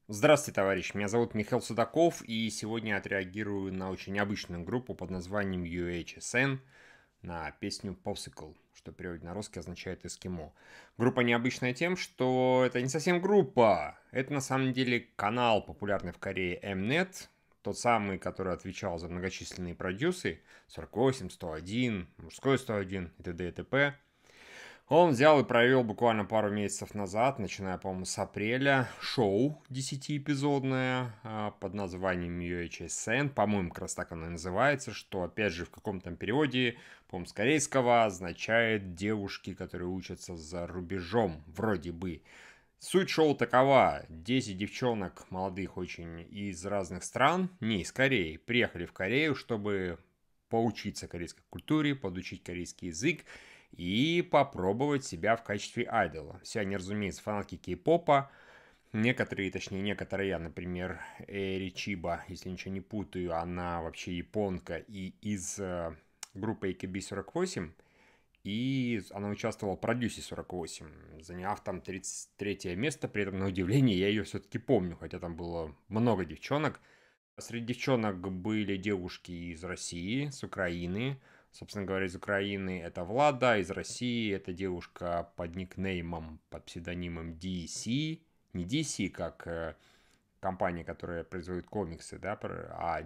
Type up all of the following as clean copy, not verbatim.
Здравствуйте, товарищ. Меня зовут Михаил Судаков, и сегодня я отреагирую на очень необычную группу под названием UHSN на песню Popsicle, что в переводе на русский означает «эскимо». Группа необычная тем, что это не совсем группа. Это на самом деле канал, популярный в Корее Mnet, тот самый, который отвечал за многочисленные продюсы 48, 101, мужской 101 и т.д. и т.п. Он взял и провел буквально пару месяцев назад, начиная, по-моему, с апреля, шоу 10-эпизодное под названием UHSN. По-моему, как раз так оно и называется, что, опять же, в каком-то переводе, по-моему, с корейского означает «девушки, которые учатся за рубежом», вроде бы. Суть шоу такова. 10 девчонок, молодых очень, из разных стран, не из Кореи, приехали в Корею, чтобы поучиться корейской культуре, подучить корейский язык и попробовать себя в качестве айдола. Все они, разумеется, фанатки кей-попа. Некоторые, точнее некоторые, я, например, Эри Чиба, если ничего не путаю, она вообще японка и из группы AKB48. И она участвовала в продюсе 48, заняв там 33 место. При этом, на удивление, я ее все-таки помню, хотя там было много девчонок. Среди девчонок были девушки из России, с Украины. Собственно говоря, из Украины это Влада, из России это девушка под никнеймом, под псевдонимом DC. Не DC, как компания, которая производит комиксы, да, а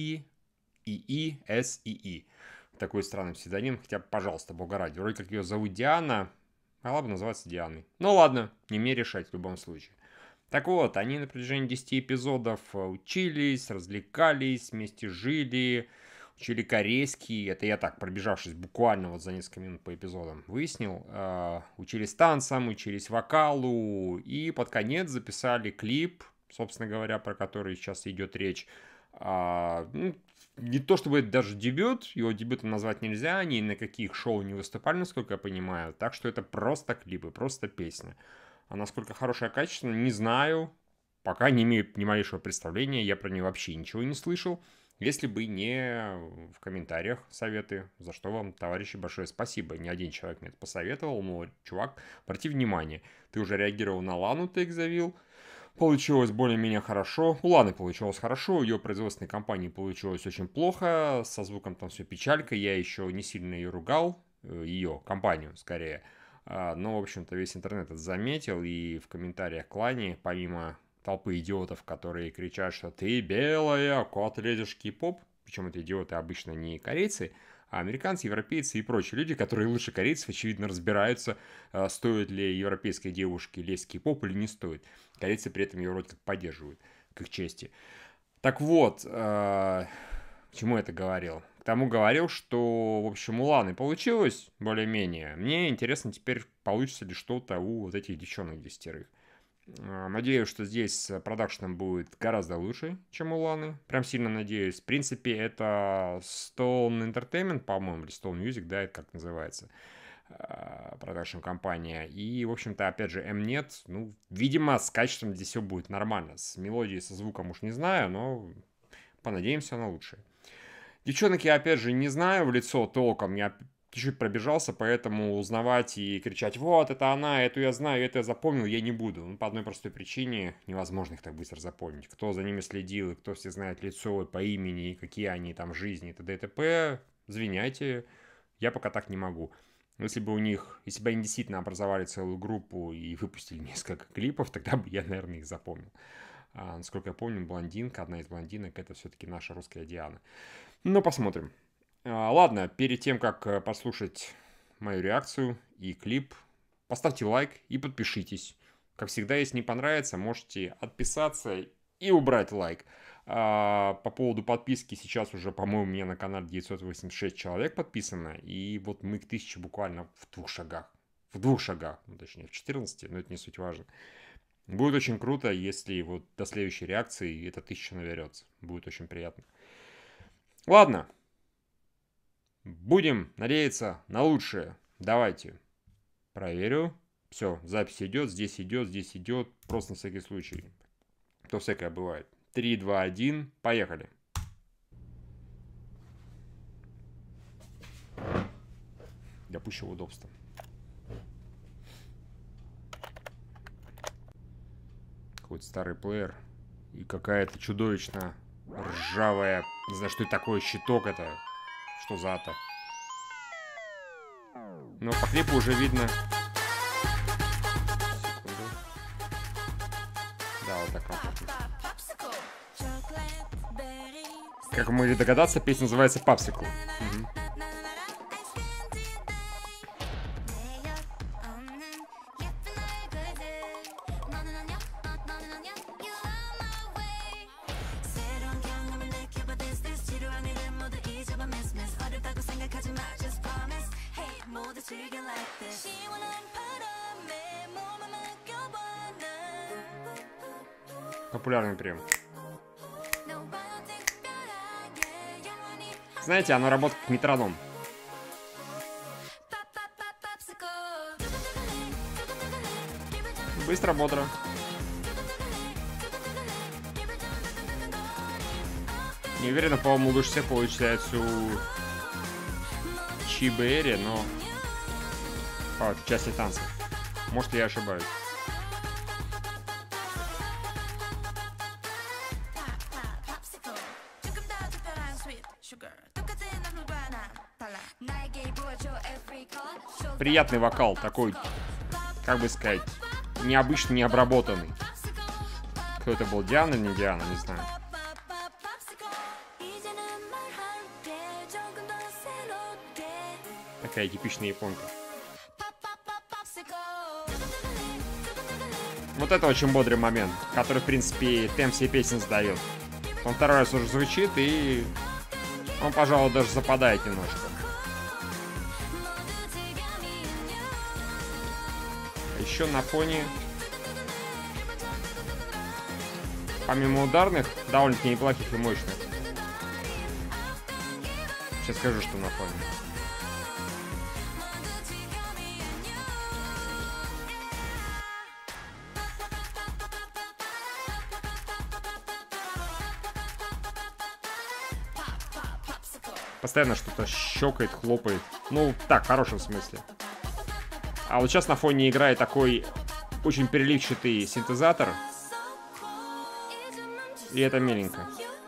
DEESEE. Такой странный псевдоним, хотя, пожалуйста, бога ради. Вроде как ее зовут Диана, могла бы называться Дианой. Ну ладно, не мне решать в любом случае. Так вот, они на протяжении 10 эпизодов учились, развлекались, вместе жили, учили корейский. Это я так, пробежавшись буквально вот за несколько минут по эпизодам, выяснил. Учились танцам, учились вокалу и под конец записали клип, собственно говоря, про который сейчас идет речь. Ну, не то чтобы это даже дебют, его дебютом назвать нельзя, ни на каких шоу не выступали, насколько я понимаю. Так что это просто клипы, просто песня. А насколько хорошая, качественная, не знаю. Пока не имею ни малейшего представления, я про нее вообще ничего не слышал. Если бы не в комментариях советы, за что вам, товарищи, большое спасибо. Ни один человек мне это посоветовал, мол, чувак, обрати внимание, ты уже реагировал на Лану, ты их завил, получилось более-менее хорошо. У Ланы получилось хорошо, у ее производственной компании получилось очень плохо, со звуком там все печалька, я еще не сильно ее ругал, ее компанию скорее. Но, в общем-то, весь интернет это заметил, и в комментариях к Лане, помимо толпы идиотов, которые кричат, что ты белая, кот лезешь в кей-поп, причем это идиоты обычно не корейцы, а американцы, европейцы и прочие люди, которые лучше корейцев, очевидно, разбираются, стоит ли европейской девушке лезть в кей-поп или не стоит. Корейцы при этом ее вроде как поддерживают, к их чести. Так вот, к чему я это говорил? К тому говорил, что, в общем, у Ланы получилось более-менее. Мне интересно теперь, получится ли что-то у вот этих девчонок десятерых. Надеюсь, что здесь с продакшеном будет гораздо лучше, чем у Ланы. Прям сильно надеюсь. В принципе, это Stone Entertainment, по-моему, или Stone Music, да, это как называется, продакшн-компания. И, в общем-то, опять же, Mnet, ну, видимо, с качеством здесь все будет нормально. С мелодией, со звуком уж не знаю, но понадеемся на лучшее. Девчонок я, опять же, не знаю в лицо толком. Я чуть-чуть пробежался, поэтому узнавать и кричать, вот, это она, эту я знаю, это я запомнил, я не буду. Ну, по одной простой причине, невозможно их так быстро запомнить. Кто за ними следил, и кто все знает лицо и по имени, и какие они там в жизни, и т.д. и т.п., извиняйте, я пока так не могу. Если бы у них, если бы они действительно образовали целую группу и выпустили несколько клипов, тогда бы я, наверное, их запомнил. Насколько я помню, блондинка, одна из блондинок, это все-таки наша русская Диана. Ну, посмотрим. Ладно, перед тем, как послушать мою реакцию и клип, поставьте лайк и подпишитесь. Как всегда, если не понравится, можете отписаться и убрать лайк. По поводу подписки сейчас уже, по-моему, у меня на канале 986 человек подписано. И вот мы к 1000 буквально в 2 шагах. В 2 шагах, ну, точнее, в 14, но это не суть важно. Будет очень круто, если вот до следующей реакции эта 1000 наберется. Будет очень приятно. Ладно, будем надеяться на лучшее. Давайте. Проверю. Все, запись идет, здесь идет, здесь идет. Просто на всякий случай. То всякое бывает. 3, 2, 1, поехали. Для пущего удобства. Какой-то старый плеер. И какая-то чудовищно ржавая... Не знаю, что это такое, щиток это. Что за это? Но по клипу уже видно... Секунду. Да, вот такая. Как вы могли догадаться, песня называется «Попсикл». Угу. Популярный прием. Знаете, оно работает как метроном. Быстро, бодро. Не уверен, по-моему, лучше всех получается у Чиба Эри, но... в части танцев. Может, я ошибаюсь. Приятный вокал, такой, как бы сказать, необычно необработанный. Кто это был, Диана или не Диана, не знаю. Такая типичная японка. Вот это очень бодрый момент, который, в принципе, темп всей песни задает. Он второй раз уже звучит, и он, пожалуй, даже западает немножко. Еще на фоне, помимо ударных, довольно-таки неплохих и мощных. Сейчас скажу, что на фоне. Постоянно что-то щелкает, хлопает. Ну, так, в хорошем смысле. А вот сейчас на фоне играет такой очень переливчатый синтезатор. И это миленько.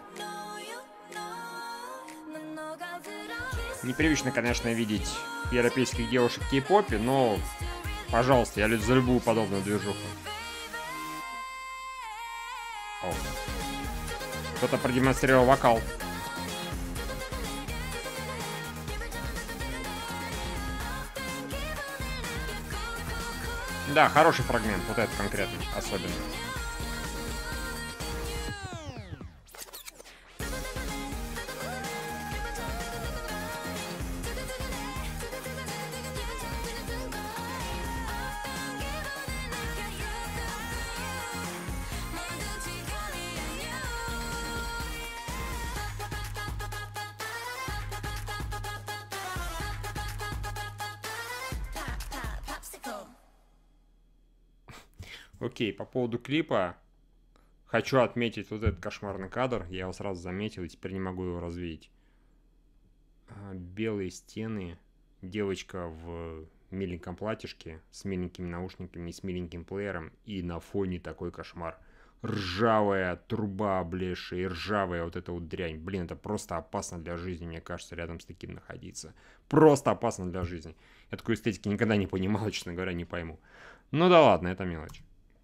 Непривычно, конечно, видеть европейских девушек в кей-попе, но, пожалуйста, я за любую подобную движуху. О. Кто-то продемонстрировал вокал. Да, хороший фрагмент, вот этот конкретно, особенно. Окей, по поводу клипа хочу отметить вот этот кошмарный кадр. Я его сразу заметил и теперь не могу его развеять. Белые стены, девочка в миленьком платьишке с миленькими наушниками и с миленьким плеером, и на фоне такой кошмар. Ржавая труба облезшая и ржавая вот эта вот дрянь. Блин, это просто опасно для жизни, мне кажется, рядом с таким находиться. Просто опасно для жизни. Я такой эстетики никогда не понимал, честно говоря, не пойму. Ну да ладно, это мелочь.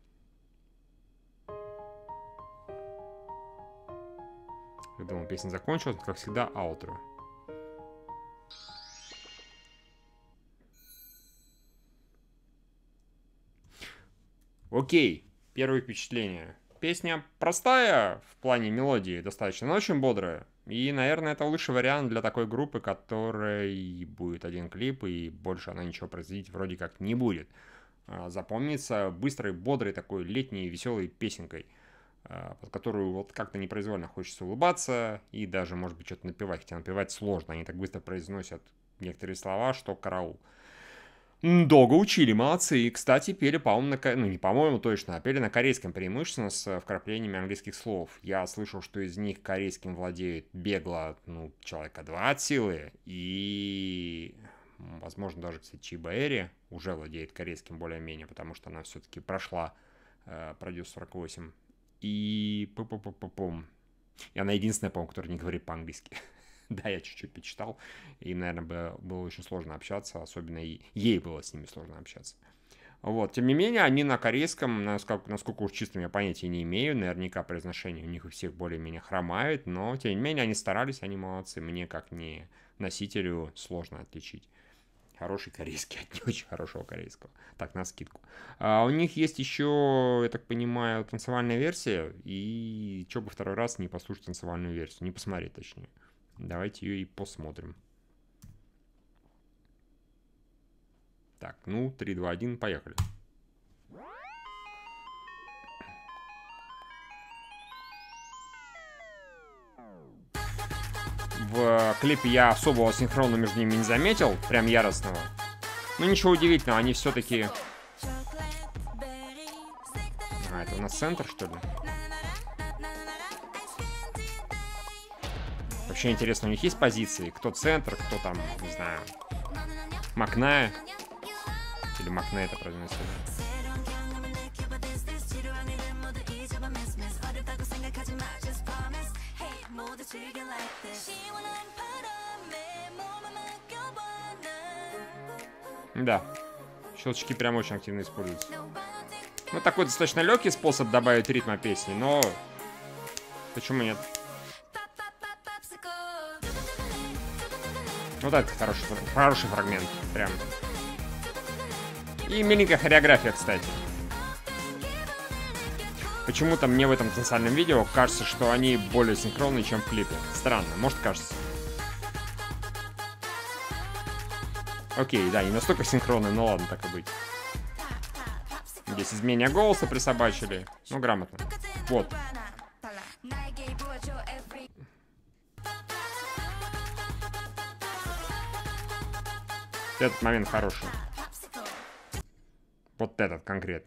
Я думал, песня закончилась, как всегда, аутро. Окей, первое впечатление. Песня простая в плане мелодии достаточно, но очень бодрая. И, наверное, это лучший вариант для такой группы, которой будет один клип, и больше она ничего производить вроде как не будет. Запомнится быстрой, бодрой, такой летней, веселой песенкой, под которую вот как-то непроизвольно хочется улыбаться и даже, может быть, что-то напевать. Хотя напевать сложно, они так быстро произносят некоторые слова, что караул. Долго учили, молодцы. И, кстати, пели, по-моему, ну не по-моему точно, а пели на корейском преимущественно с вкраплениями английских слов. Я слышал, что из них корейским владеет бегло, ну, человека 2 от силы. И, возможно, даже, кстати, Чиба Эри уже владеет корейским более-менее, потому что она все-таки прошла Produce 48 И... И она единственная, по-моему, которая не говорит по-английски. Да, я чуть-чуть почитал. И, наверное, было очень сложно общаться. Особенно ей было с ними сложно общаться. Вот. Тем не менее, они на корейском, насколько уж чистым я понятия не имею. Наверняка произношение у них у всех более-менее хромает. Но, тем не менее, они старались, они молодцы. Мне, как не носителю, сложно отличить хороший корейский от не очень хорошего корейского. Так, навскидку. У них есть еще, я так понимаю, танцевальная версия. И что бы второй раз не послушать танцевальную версию. Не посмотреть, точнее. Давайте ее и посмотрим. Так, ну, 3, 2, 1, поехали. В клипе я особого синхрона между ними не заметил, прям яростного. Ну, ничего удивительного, они все-таки... А, это у нас центр, что ли? Вообще интересно, у них есть позиции? Кто центр, кто там, не знаю, Макная? Или Макне это произносится? Да, щелчки прям очень активно используются. Ну, такой достаточно легкий способ добавить ритма песни, но почему нет? Вот это хороший фрагмент, прям. И миленькая хореография, кстати. Почему-то мне в этом танцевальном видео кажется, что они более синхронны, чем в клипе. Странно, может, кажется. Окей, да, не настолько синхронны, но ладно, так и быть. Здесь изменение голоса присобачили. Ну, грамотно. Вот. Этот момент хороший. Вот этот конкретно.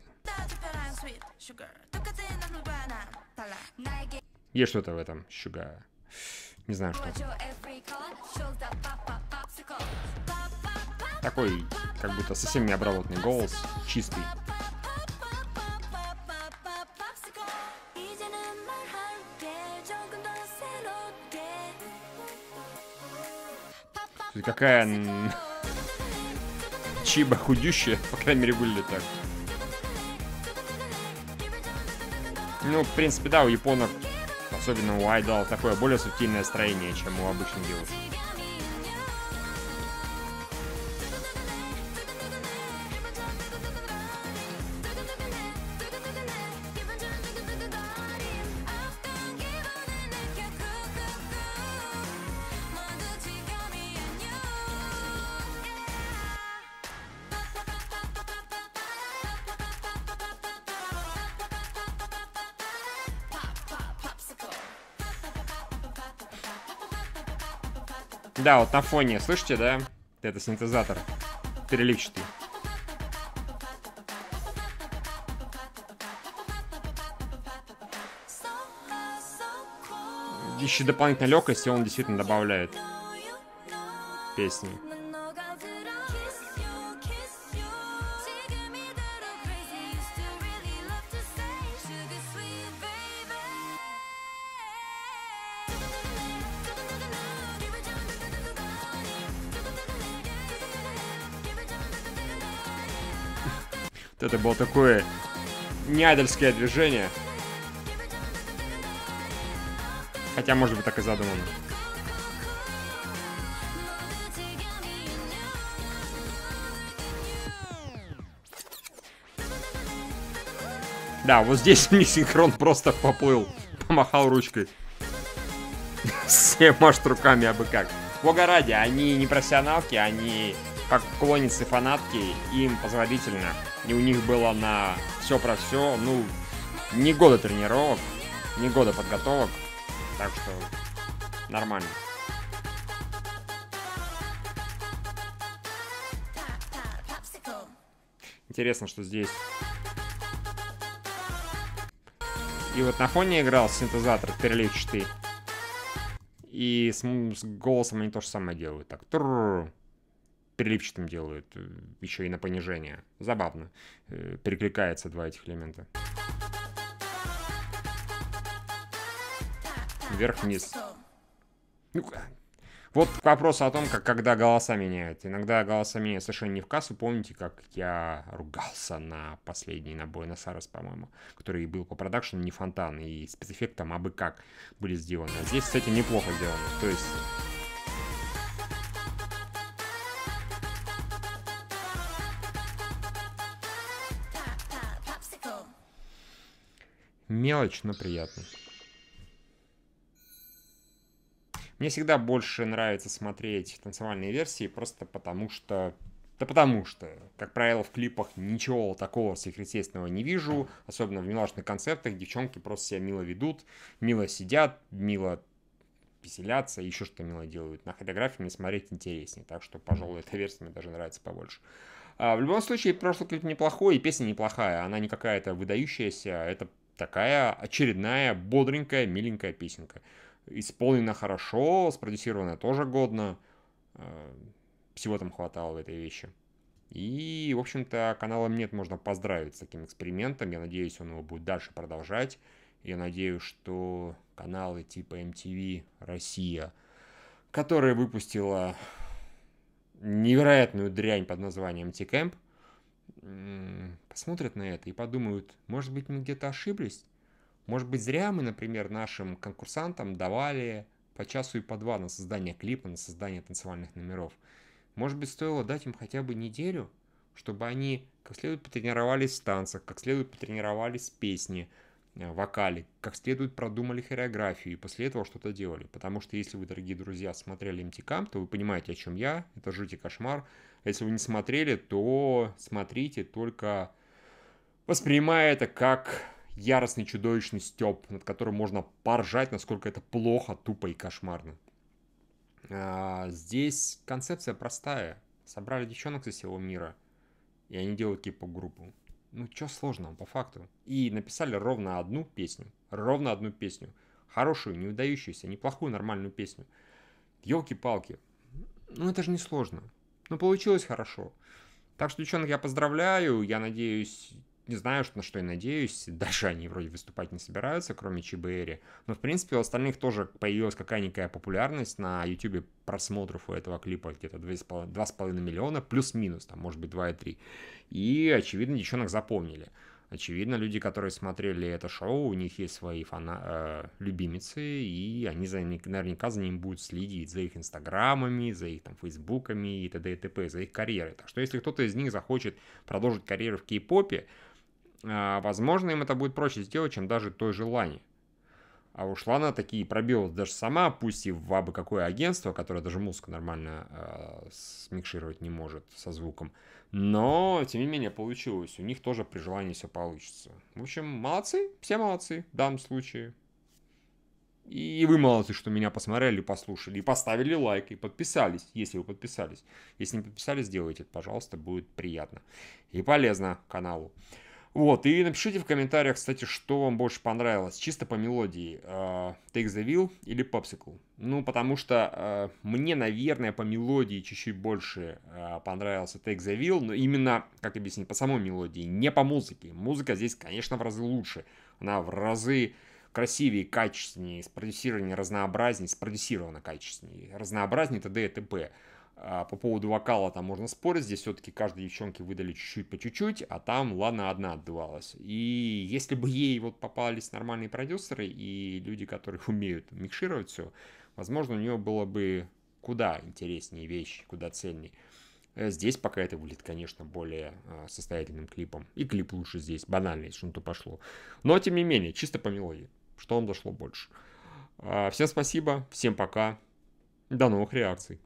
Есть что-то в этом, Sugar. Не знаю, что. Такой, как будто совсем необработанный голос. Чистый. Какая Чиба худющая, по крайней мере, выглядит так. Ну, в принципе, да, у японок, особенно у айдол, такое более субтильное строение, чем у обычных девушек. Да, вот на фоне, слышите, да? Это синтезатор переливчатый. Еще дополнительной легкости он действительно добавляет песни. Это было такое неайдольское движение. Хотя, может быть, так и задумано. Да, вот здесь у них синхрон просто поплыл. Помахал ручкой. Все машут руками, абы как. Бога ради, они не профессионалки, они как поклонницы, фанатки, им позволительно. И у них было на все про все, ну, не года тренировок, не года подготовок. Так что нормально. Интересно, что здесь. И вот на фоне играл синтезатор переливчатый. И с голосом они то же самое делают. Так, переливчатым делают. Еще и на понижение. Забавно. Перекликается два этих элемента. вверх-вниз. Ну, вот к вопросу о том, когда голоса меняют. Иногда голоса меняют совершенно не в кассу. Помните, как я ругался на последний на Буэнос Айрес, по-моему, который был по продакшену не фонтан, и спецэффектом абы как были сделаны. А здесь, кстати, неплохо сделано. То есть... Мелочь, но приятно. Мне всегда больше нравится смотреть танцевальные версии, просто потому что... Да потому что, как правило, в клипах ничего такого сверхъестественного не вижу, особенно в милашных концептах. Девчонки просто себя мило ведут, мило сидят, мило веселятся, еще что-то мило делают. На фотографии мне смотреть интереснее, так что, пожалуй, эта версия мне даже нравится побольше. В любом случае, прошлый клип неплохой, и песня неплохая. Она не какая-то выдающаяся, это такая очередная бодренькая, миленькая песенка. Исполнена хорошо, спродюсирована тоже годно. Всего там хватало в этой вещи. И, в общем-то, каналом «Нет» можно поздравить с таким экспериментом. Я надеюсь, он его будет дальше продолжать. Я надеюсь, что каналы типа MTV Россия, которая выпустила невероятную дрянь под названием T-Camp, посмотрят на это и подумают, может быть, мы где-то ошиблись? Может быть, зря мы, например, нашим конкурсантам давали по часу и по два на создание клипа, на создание танцевальных номеров. Может быть, стоило дать им хотя бы неделю, чтобы они как следует потренировались в танцах, как следует потренировались в песне, вокале, как следует продумали хореографию и после этого что-то делали. Потому что если вы, дорогие друзья, смотрели MT-Camp, то вы понимаете, о чем я. Это жуть и кошмар. Если вы не смотрели, то смотрите, только воспринимая это как яростный чудовищный стёб, над которым можно поржать, насколько это плохо, тупо и кошмарно. Здесь концепция простая. Собрали девчонок со всего мира, и они делают кей-поп-группу. Ну, что сложного, по факту. И написали ровно одну песню. Ровно одну песню. Хорошую, не выдающуюся, неплохую, нормальную песню. Ёлки-палки. Ну, это же не сложно. Ну, получилось хорошо. Так что, девчонок, я поздравляю. Я надеюсь... Не знаю, на что я надеюсь. Дальше они вроде выступать не собираются, кроме Чибэри. Но, в принципе, у остальных тоже появилась какая-никакая популярность. На YouTube просмотров у этого клипа где-то 2,5 миллиона, плюс-минус, там, может быть, 2,3. И, очевидно, девчонок запомнили. Очевидно, люди, которые смотрели это шоу, у них есть свои любимицы, и они наверняка за ним будут следить, за их инстаграмами, за их там фейсбуками и т.д. и т.п., за их карьерой. Так что если кто-то из них захочет продолжить карьеру в кей-попе, возможно, им это будет проще сделать, чем даже той же Лане. А уж Лана такие пробелы даже сама, пусть и в абы какое агентство, которое даже музыку нормально смикшировать не может со звуком. Но, тем не менее, получилось. У них тоже при желании все получится. В общем, молодцы, все молодцы в данном случае. И вы молодцы, что меня посмотрели, послушали, и поставили лайк, и подписались, если вы подписались. Если не подписались, сделайте это, пожалуйста, будет приятно и полезно каналу. Вот, и напишите в комментариях, кстати, что вам больше понравилось, чисто по мелодии, Take the Wheel или Popsicle. Ну, потому что мне, наверное, по мелодии чуть-чуть больше понравился Take the Wheel, но именно, как объяснить, по самой мелодии, не по музыке. Музыка здесь, конечно, в разы лучше, она в разы красивее, качественнее, спродюсировано разнообразнее, спродюсировано качественнее, разнообразнее т.д. и т.п. По поводу вокала там можно спорить, здесь все-таки каждой девчонке выдали чуть-чуть по чуть-чуть, а там Лана одна отдувалась. И если бы ей вот попались нормальные продюсеры и люди, которые умеют микшировать все, возможно, у нее было бы куда интереснее вещи, куда цельнее. Здесь пока это выглядит, конечно, более состоятельным клипом. И клип лучше здесь, банально, если что-то пошло. Но, тем не менее, чисто по мелодии, что вам дошло больше. Всем спасибо, всем пока, до новых реакций.